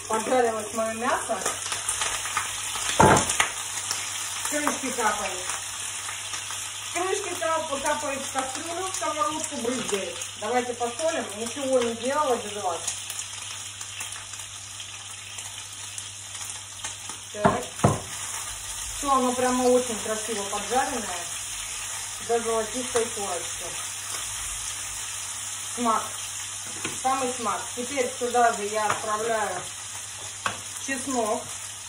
Поджарилось мое мясо. Крышки капает. Крышки капает в кастрюлю, в сковородку брызгает. Давайте посолим. Ничего не делала без вас. Так. Все, оно прямо очень красиво поджаренное. До золотистой корочки. Смак. Самый смак. Теперь сюда же я отправляю чеснок.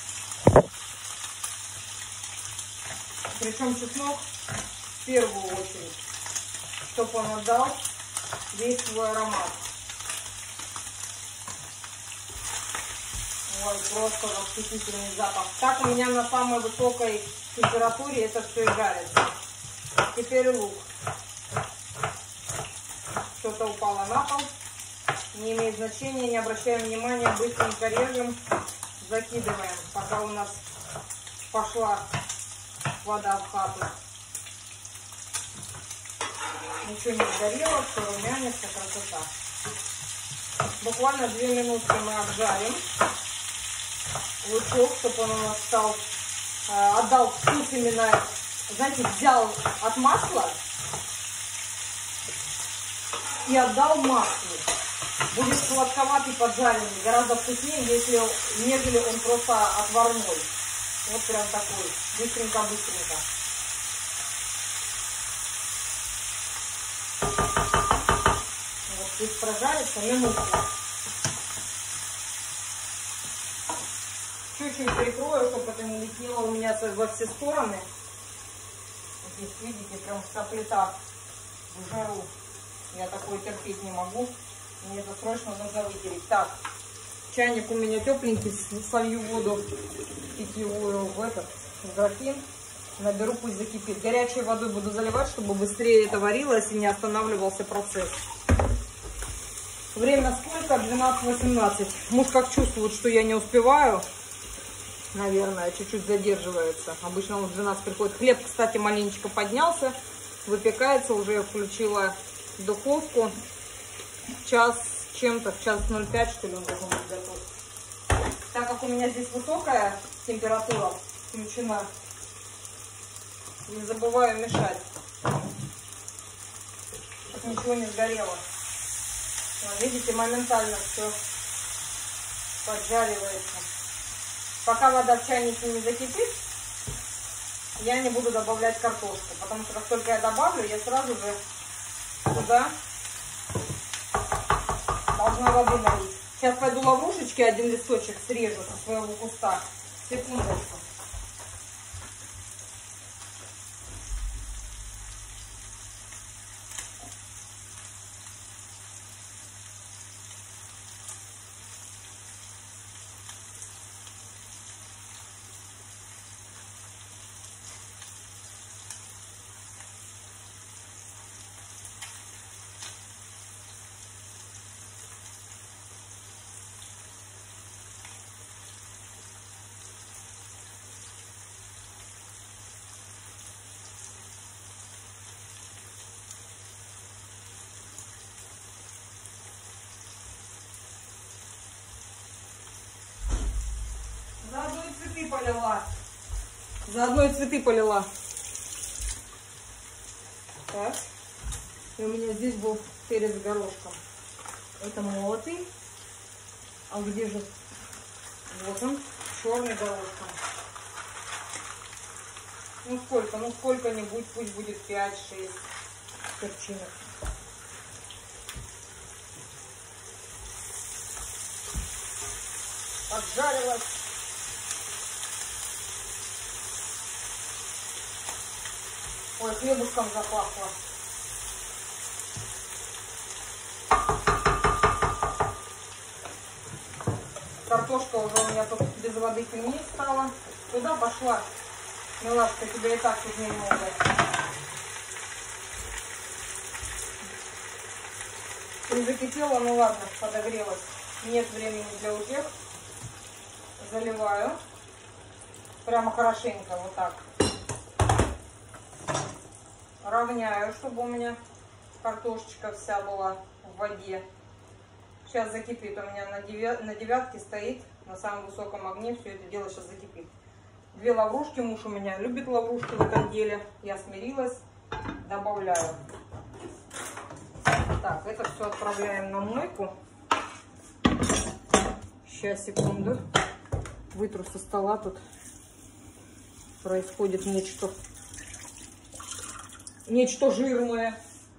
Причем чеснок в первую очередь, чтобы он отдал весь свой аромат. Ой, просто восхитительный запах. Так у меня на самой высокой температуре это все и жарится. Теперь лук. Что-то упало на пол. Не имеет значения, не обращаем внимания, быстренько режем, закидываем, пока у нас пошла вода в хату. Ничего не сгорело, все румянится, красота. Буквально 2 минутки мы обжарим лучок, чтобы он у нас стал, отдал вкус именно, знаете, взял от масла и отдал маслу. Будет сладковатый, поджаренный, гораздо вкуснее, нежели он просто отварной. Вот прям такой, быстренько-быстренько. Вот здесь прожарится минутку. Чуть-чуть прикрою, чтобы это не летело у меня во все стороны. Здесь, видите, прям вся плита в жару. Я такое терпеть не могу. Мне это срочно нужно вытереть. Так, чайник у меня тепленький, солью воду питьевую в графин. Наберу, пусть закипит. Горячей водой буду заливать, чтобы быстрее это варилось и не останавливался процесс. Время сколько? 12:18. Муж как чувствует, что я не успеваю. Наверное, чуть-чуть задерживается. Обычно он в 12 приходит. Хлеб, кстати, маленечко поднялся. Выпекается. Уже я включила духовку. Час чем-то, в 1:05, что ли, он должен быть готов. Так как у меня здесь высокая температура включена, не забываю мешать, чтобы ничего не сгорело. Вот, видите, моментально все поджаривается. Пока вода в чайнике не закипит, я не буду добавлять картошку, потому что как только я добавлю, я сразу же туда должна воды налить. Сейчас пойду лаврушечки, один листочек срежу со своего куста. Секундочку. Заодно и цветы полила. Заодно и цветы полила. Так. И у меня здесь был перец с горошком. Это молотый. А где же? Вот он, черный горошком. Ну сколько-нибудь, пусть будет 5-6 перчинок. Поджарилась. Ой, хлебушком запахло. Картошка уже у меня тут без воды темнее стала. Куда пошла? Милашка, тебе и так тут немного. Не закипела, ну ладно, подогрелась. Нет времени для утех. Заливаю. Прямо хорошенько, вот так. Равняю, чтобы у меня картошечка вся была в воде. Сейчас закипит. У меня на девятке стоит, на самом высоком огне. Все это дело сейчас закипит. 2 лаврушки. Муж у меня любит лаврушки в этом деле. Я смирилась. Добавляю. Так, это все отправляем на мойку. Сейчас, секунду. Вытру со стола. Тут происходит нечто жирное.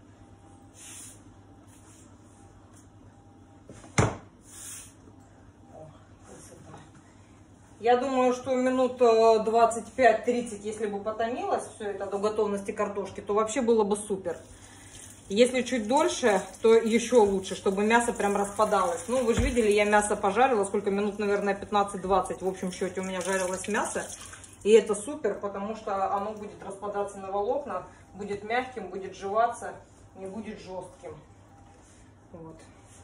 Я думаю, что минут 25-30, если бы потомилось все это до готовности картошки, то вообще было бы супер. Если чуть дольше, то еще лучше, чтобы мясо прям распадалось. Ну, вы же видели, я мясо пожарила, сколько минут, наверное, 15-20 в общем счете у меня жарилось мясо. И это супер, потому что оно будет распадаться на волокна, будет мягким, будет жеваться, не будет жестким. Вот.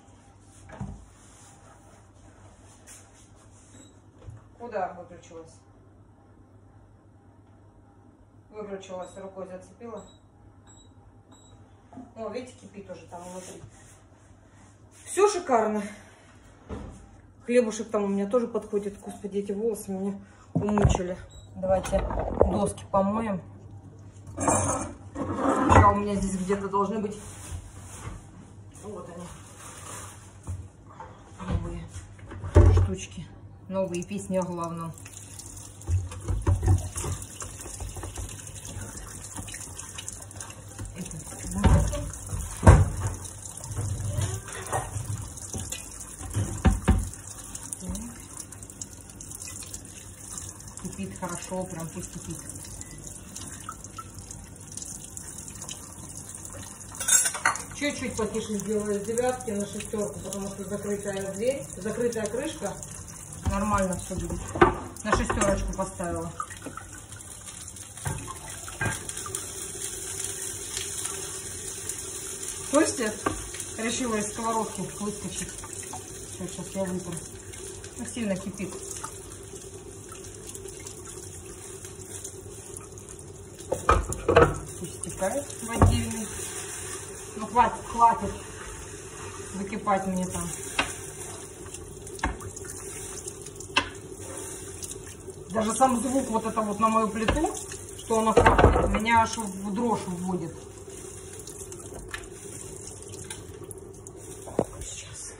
Куда выключилась? Выключилась, рукой зацепила. О, видите, кипит уже там внутри. Все шикарно. Хлебушек там у меня тоже подходит. Господи, эти волосы меня умучили. Давайте доски помоем. У меня здесь где-то должны быть... Вот они. Новые штучки. Новые песни о главном. Кипит хорошо, прям пусть кипит. Чуть-чуть потише сделаю с девятки на 6, потому что закрытая дверь, закрытая крышка. Нормально все будет. На 6 поставила. Костя решила из сковородки выскочить. Все, сейчас я вытру. Ну, сильно кипит. Пусть стекает в отдельный. Ну, хватит выкипать мне там. Даже сам звук вот это вот на мою плиту, что оно капает, меня аж в дрожь вводит. Сейчас.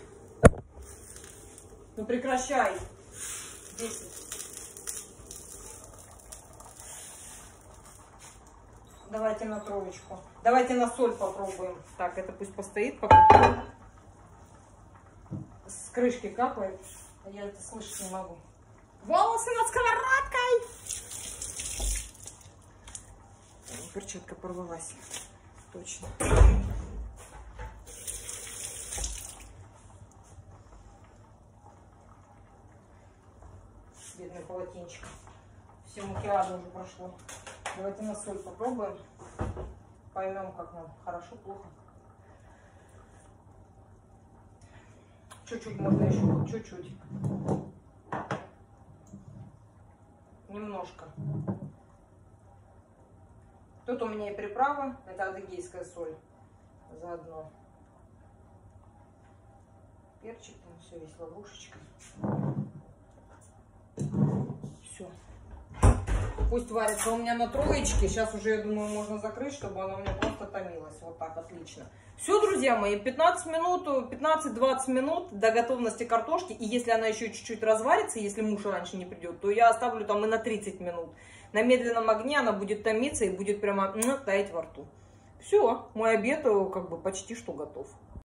Ну прекращай. 10. Давайте на 3. Давайте на соль попробуем. Так, это пусть постоит пока. С крышки капает, а я это слышать не могу. Волосы над сковородкой! Перчатка порвалась. Точно. Бедное полотенчик. Все макияжи уже прошло. Давайте на соль попробуем. Поймем, как нам. Хорошо, плохо. Чуть-чуть можно еще. Чуть-чуть. Немножко. Тут у меня и приправа. Это адыгейская соль. Заодно. Перчик там все есть, ловушечка. Все. Пусть варится у меня на 3. Сейчас уже, я думаю, можно закрыть, чтобы она у меня просто томилась. Вот так, отлично. Все, друзья мои, 15-20 минут до готовности картошки. И если она еще чуть-чуть разварится, если муж раньше не придет, то я оставлю там и на 30 минут. На медленном огне она будет томиться и будет прямо таять во рту. Все, мой обед как бы почти что готов.